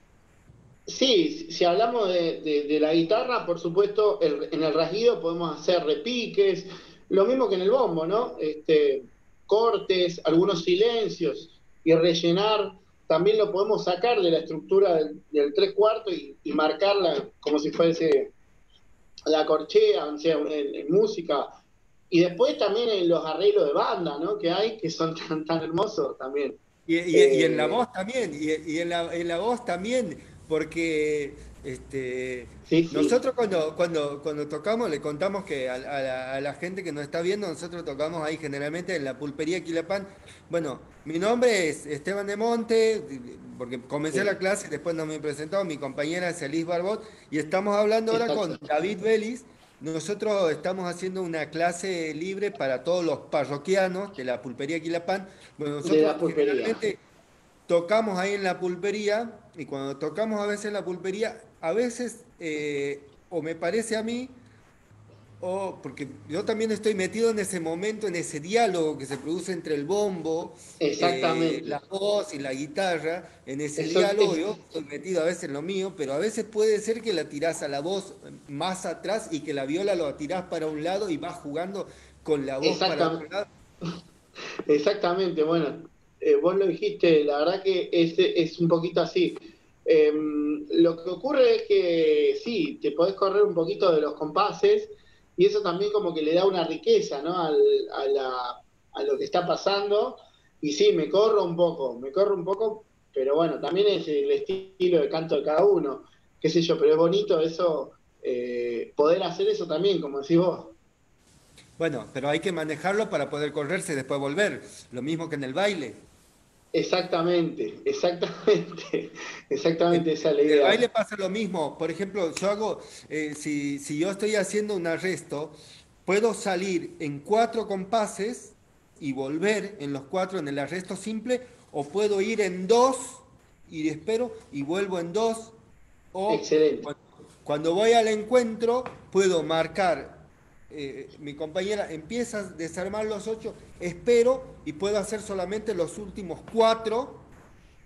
sí, si hablamos de, de- de la guitarra, por supuesto, el- en el rasguido podemos hacer repiques, lo mismo que en el bombo, ¿no? Este, cortes, algunos silencios y rellenar. También lo podemos sacar de la estructura del, del tres cuartos y, y marcarla como si fuese la corchea, o sea, en, en música. Y después también en los arreglos de banda, ¿no? Que hay, que son tan, tan hermosos también. Y, y- y en la Eh, voz también, y, y en la, en la voz también, porque este, sí, sí, nosotros cuando, cuando, cuando tocamos, le contamos que a, a la, a la gente que nos está viendo, nosotros tocamos ahí generalmente en la pulpería Quilapán. Bueno, mi nombre es Esteban de Monte, porque comencé la sí, clase, después no me presentó, mi compañera es Elis Barbot, y estamos hablando ahora con exacto. David Vélez. Nosotros estamos haciendo una clase libre para todos los parroquianos de la pulpería Quilapán. Bueno, De la nosotros pulpería. generalmente tocamos ahí en la pulpería y cuando tocamos a veces en la pulpería, a veces, eh, o me parece a mí, o porque yo también estoy metido en ese momento, en ese diálogo que se produce entre el bombo, eh, Exactamente. la voz y la guitarra, en ese Eso diálogo es yo estoy metido a veces en lo mío, pero a veces puede ser que la tirás a la voz más atrás y que la viola lo tirás para un lado y vas jugando con la voz para otro exactam- lado. exactamente. Bueno, eh, vos lo dijiste, la verdad que es, es un poquito así. Eh, lo que ocurre es que sí, te podés correr un poquito de los compases y eso también como que le da una riqueza, ¿no? Al- a, la- a lo que está pasando. Y sí, me corro un poco, me corro un poco, pero bueno, también es el estilo de canto de cada uno, qué sé yo, pero es bonito eso, eh, poder hacer eso también, como decís vos. Bueno, pero hay que manejarlo para poder correrse y después volver. Lo mismo que en el baile. Exactamente, exactamente, En, exactamente esa es la en el idea. baile pasa lo mismo. Por ejemplo, yo hago, eh, si, si yo estoy haciendo un arresto, puedo salir en cuatro compases y volver en los cuatro en el arresto simple, o puedo ir en dos y espero y vuelvo en dos, o Excelente, cuando, cuando voy al encuentro puedo marcar. Eh, mi compañera empieza a desarmar los ocho, espero y puedo hacer solamente los últimos cuatro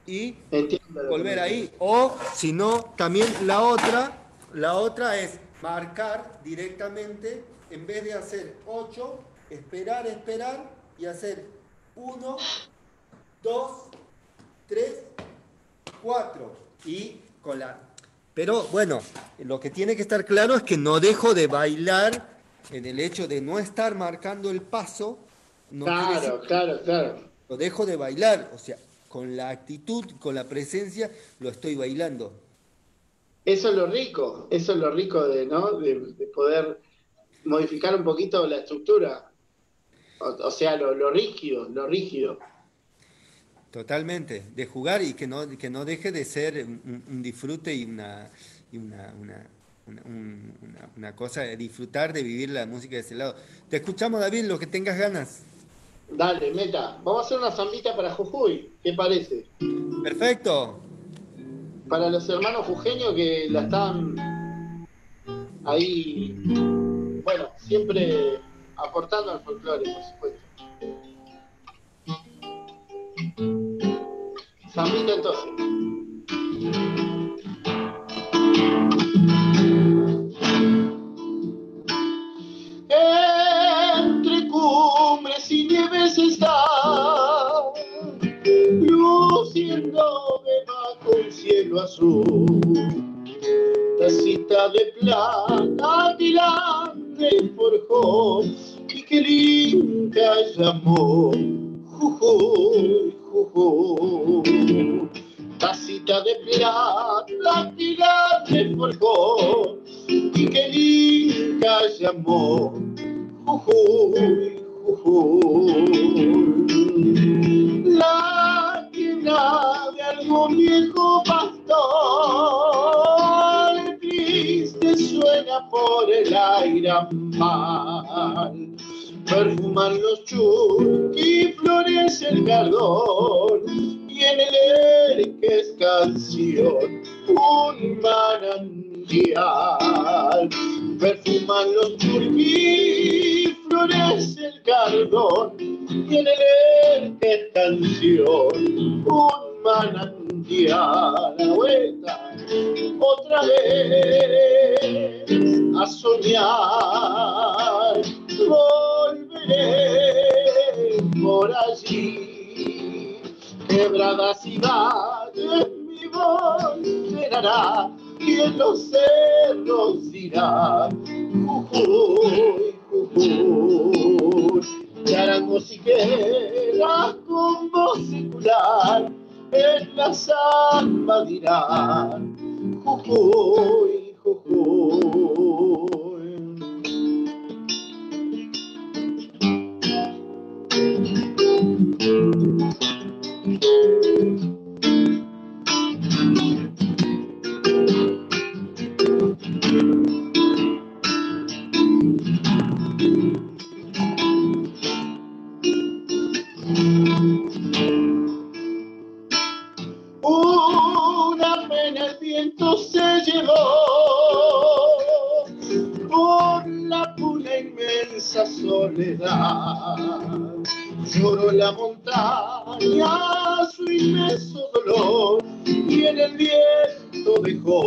y Entiendo lo que volver me ahí. dices. O si no, también la otra, la otra es marcar directamente, en vez de hacer ocho, esperar, esperar y hacer uno, dos, tres, cuatro. Y con la... Pero bueno, lo que tiene que estar claro es que no dejo de bailar en el hecho de no estar marcando el paso, no quiere decir Claro, claro, claro. lo dejo de bailar, o sea, con la actitud, con la presencia, lo estoy bailando. Eso es lo rico, eso es lo rico de, ¿no? De, de poder modificar un poquito la estructura. O, o sea, lo, lo rígido, lo rígido. Totalmente, de jugar y que no, que no deje de ser un, un disfrute y una, y una, una, una, un- una- una cosa de disfrutar de vivir la música de ese lado. Te escuchamos, David, lo que tengas ganas. Dale, meta. Vamos a hacer una zambita para Jujuy. ¿Qué parece? Perfecto. Para los hermanos jujeños que la están ahí, bueno, siempre aportando al folclore, por supuesto. Zambita entonces. Entre cumbres y nieves está, luciendo debajo un cielo azul. Tacita de plata que grande forjó y que linda llamó Jujuy, Jujuy. Tacita de plata que grande forjó y que linda llamó Jujuy, Jujuy. La quiebra de algún viejo pastor, triste suena por el aire mal. Perfuman los churquis, florece el cardón, y en el erque es canción un manantial. Perfuman los churquis, florece el cardón, y en el erque es canción un manantial. La vuelta otra vez a soñar, volveré por allí, quebradas y valles mi voz llenará y en los cerros dirá Jujuy, Jujuy. Charangos y quedas con voz secular en la samba dirán Jujuy, Jujuy. Una pena el viento se llevó por la pura inmensa soledad. Lloró la montaña su inmenso dolor y en el viento dejó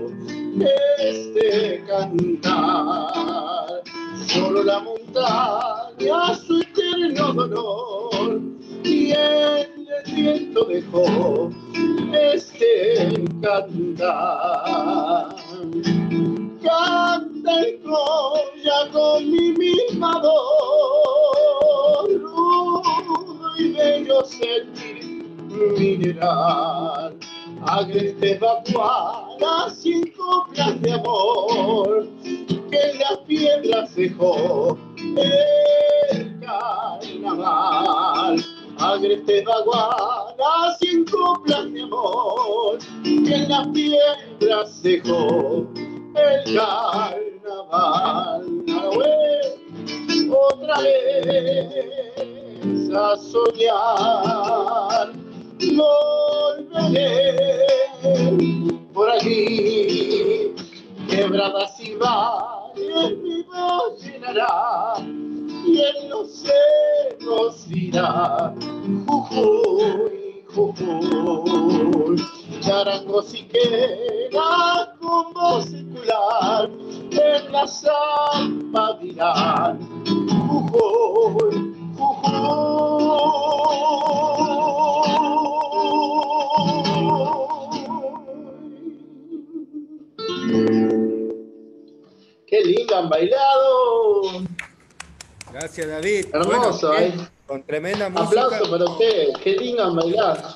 este cantar. Lloró la montaña su eterno dolor y en el viento dejó este cantar. Canta el Goya con mi misma voz, rudo y bello sentir mineral. Agrestes vacuadas sin coplas de amor, que en las piedras dejó el carnaval. Agrestes vaguadas sin coplas de amor, que en las piedras dejó el carnaval. Otra vez a soñar, volveré por allí, quebradas y valles mi voz llenará y en los cerros irá Jujuy, Jujuy. llena con voz secular en la samba viral. Jujuy, Jujuy. Qué lindo han bailado. Gracias, David. Hermoso, bueno, ¿eh? Con tremenda música. Aplauso para ustedes. Qué lindo han bailado.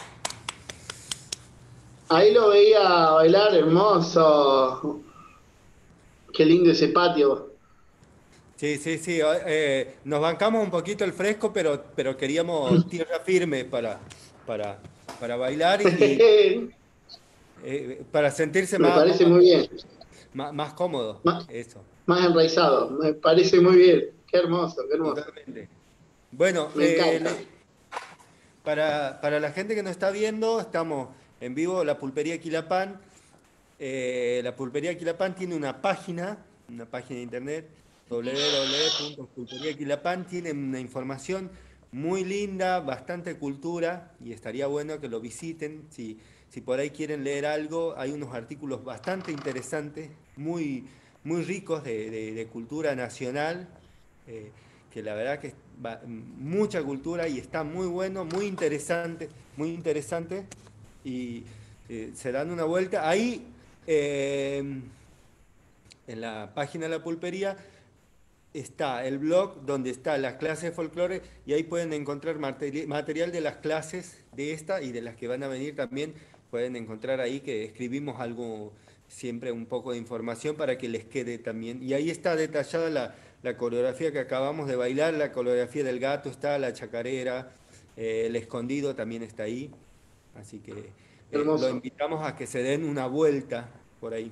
Ahí lo veía bailar, hermoso. Qué lindo ese patio. Sí, sí, sí. eh, nos bancamos un poquito el fresco, pero, pero queríamos tierra firme para, para, para bailar y, y, eh, para sentirse Me más, parece más, muy bien. más, más cómodo. Más, Eso, más enraizado. Me parece muy bien. Qué hermoso, qué hermoso. totalmente. Bueno, Me eh, encanta. le- para, para la gente que nos está viendo, estamos en vivo, la Pulpería Quilapán. Eh, la Pulpería Quilapán tiene una página, una página de internet, doble u doble u doble u punto pulpería quilapán. Tiene una información muy linda, bastante cultura, y estaría bueno que lo visiten. Si, si por ahí quieren leer algo, hay unos artículos bastante interesantes, muy, muy ricos de, de- de cultura nacional, eh, que la verdad que es ba- mucha cultura y está muy bueno, muy interesante, muy interesante. Y eh, se dan una vuelta. Ahí, eh, en la página de la pulpería, está el blog donde está las clases de folclore y ahí pueden encontrar materi- material de las clases de esta y de las que van a venir también. Pueden encontrar ahí que escribimos algo, siempre un poco de información para que les quede también. Y ahí está detallada la, la coreografía que acabamos de bailar, la coreografía del gato está, la chacarera, eh, el escondido también está ahí. Así que eh, lo Hermoso. invitamos a que se den una vuelta por ahí.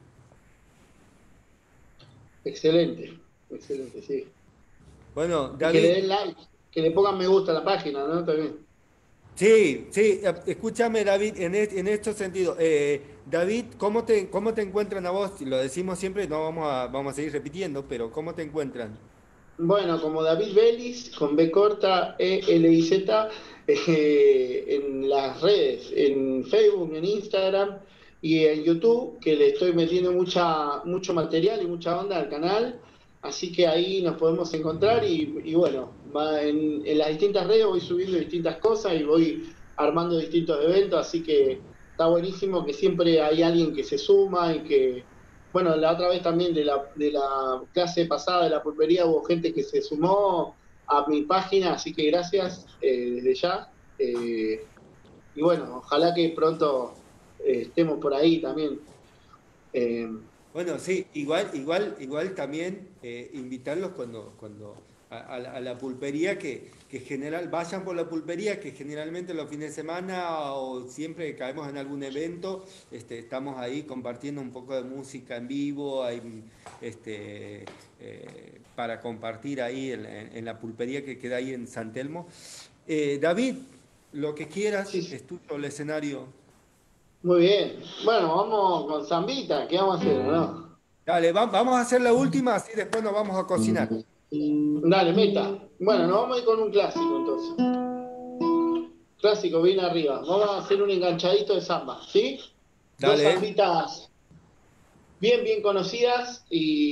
Excelente. Excelente, sí. Bueno, Y que le David, den like, que le pongan me gusta a la página, ¿no? También. sí, sí, eh, escúchame, David, en, est- en estos sentidos. Eh, David, ¿cómo te, cómo te encuentran a vos? Lo decimos siempre, no vamos a, vamos a seguir repitiendo, pero ¿cómo te encuentran? Bueno, como David Vélez, con B corta, E L I Z, eh, en las redes, en Facebook, en Instagram y en YouTube, que le estoy metiendo mucha, mucho material y mucha onda al canal, así que ahí nos podemos encontrar y, y bueno, va en, en las distintas redes voy subiendo distintas cosas y voy armando distintos eventos, así que está buenísimo que siempre hay alguien que se suma y que bueno, la otra vez también de la, de la clase pasada de la pulpería hubo gente que se sumó a mi página, así que gracias eh, desde ya. Eh, y bueno, ojalá que pronto eh, estemos por ahí también. Eh, Bueno, sí, igual, igual, igual también eh, invitarlos cuando, cuando a, a la, a la pulpería que, que general, vayan por la pulpería, que generalmente los fines de semana o siempre que caemos en algún evento, este, estamos ahí compartiendo un poco de música en vivo, hay, este, eh, para compartir ahí en, en- en la pulpería que queda ahí en San Telmo. Eh, David, lo que quieras, sí, es tuyo el escenario. muy bien. Bueno, vamos con Zambita, ¿qué vamos a hacer, no? Dale, va- vamos a hacer la última, así después nos vamos a cocinar. Dale, meta. Bueno, nos vamos a ir con un clásico entonces. Clásico, bien arriba. Vamos a hacer un enganchadito de samba, ¿sí? Dos Dale. zambitas bien, bien conocidas y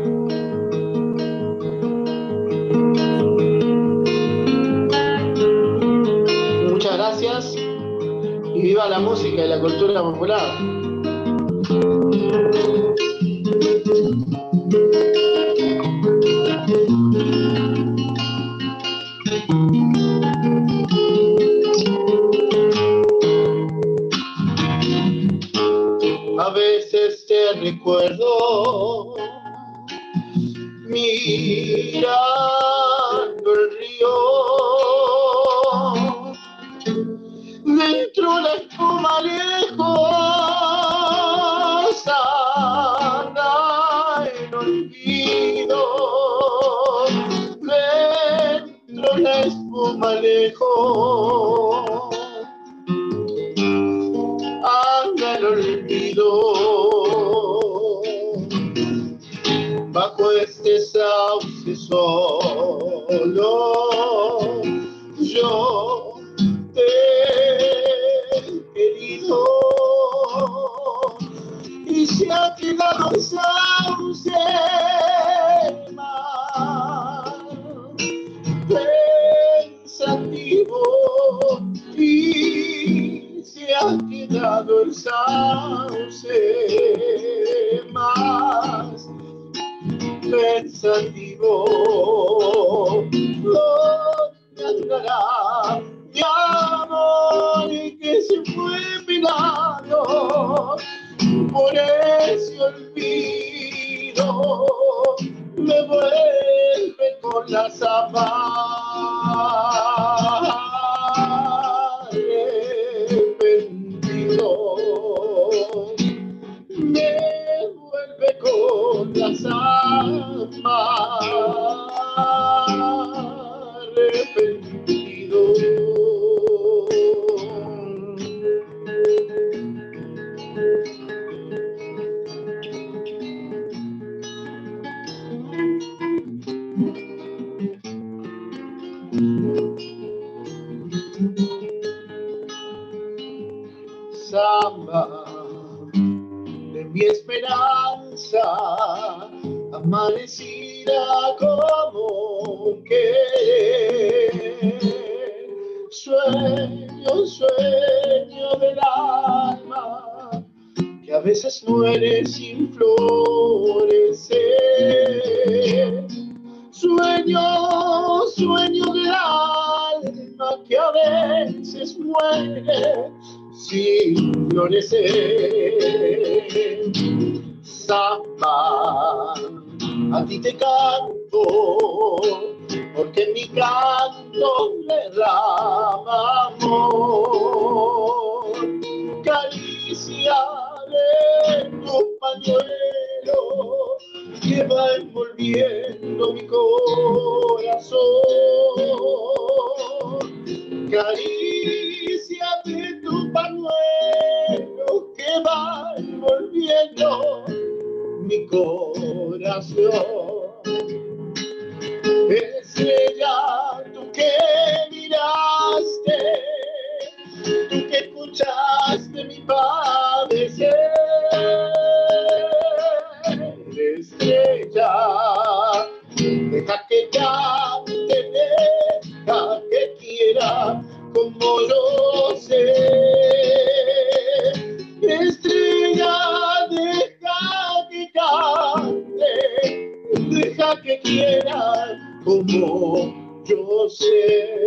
muchas gracias y viva la música y la cultura popular. A veces te recuerdo mirando el río, dentro la espuma lejos anda el olvido, dentro la espuma lejos anda el olvido. Bajo este sauce solo yo te he querido. sauce más pensativo y se ha quedado el sauce más pensativo. ¿Dónde andará mi amor y que se fue penado por ese olvido? Me vuelve con la zapa arrepentido. Me vuelve con la zapa arrepentido. Samba de mi esperanza, amanecida como un querer. Sueño, sueño del alma, que a veces muere sin florecer. Sueño, sueño del alma, que a veces muere sin florecer. Samba, a ti te canto, porque en mi canto me derrama amor. Caricia de tu pañuelo que va envolviendo mi corazón. Caricia de tu pañuelo que va envolviendo mi corazón. Estrella, tú que miraste, tú que escuchaste mi padecer. Estrella, deja que cante, deja que quiera como yo sé. Estrella, deja que cante, deja que quiera como yo sé.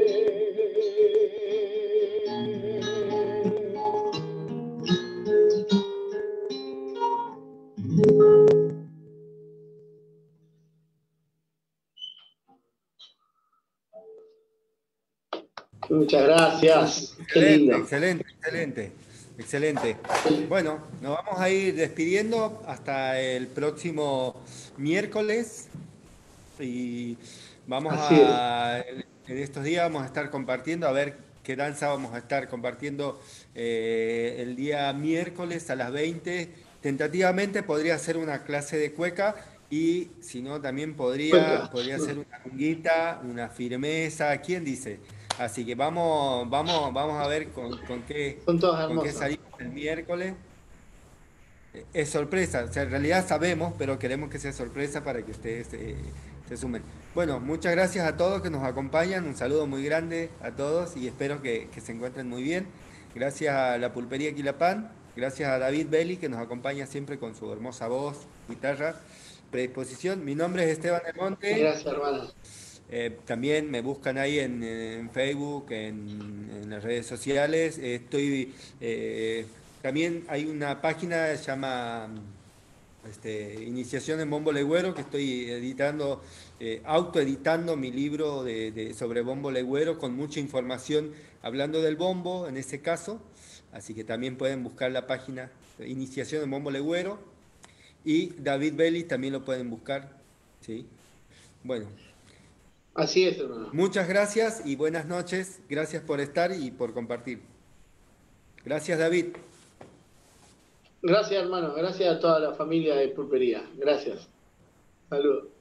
Muchas gracias. Qué lindo. Excelente, excelente, excelente. Bueno, nos vamos a ir despidiendo hasta el próximo miércoles y vamos Así es. a, en estos días vamos a estar compartiendo, a ver qué danza vamos a estar compartiendo eh, el día miércoles a las veinte. Tentativamente podría ser una clase de cueca y si no también podría, Cueca. podría ser una conguita, una firmeza, ¿quién dice? Así que vamos, vamos, vamos a ver con, con qué, Son todas con qué hermosas. salimos el miércoles. Es sorpresa, o sea, en realidad sabemos, pero queremos que sea sorpresa para que ustedes eh, se sumen. Bueno, muchas gracias a todos que nos acompañan, un saludo muy grande a todos y espero que, que se encuentren muy bien. Gracias a la Pulpería Quilapán, gracias a David Belli que nos acompaña siempre con su hermosa voz, guitarra, predisposición. Mi nombre es Esteban del Monte. Gracias, hermano. Eh, también me buscan ahí en, en Facebook, en, en las redes sociales. Eh, estoy, eh, también hay una página que se llama este, Iniciación en Bombo Legüero, que estoy editando, eh, autoeditando mi libro de, de- sobre bombo legüero con mucha información hablando del bombo en ese caso. Así que también pueden buscar la página Iniciación en Bombo Legüero. Y David Belli también lo pueden buscar. ¿Sí? Bueno. Así es, hermano. Muchas gracias y buenas noches. Gracias por estar y por compartir. Gracias, David. Gracias, hermano. Gracias a toda la familia de Pulpería. Gracias. Saludos.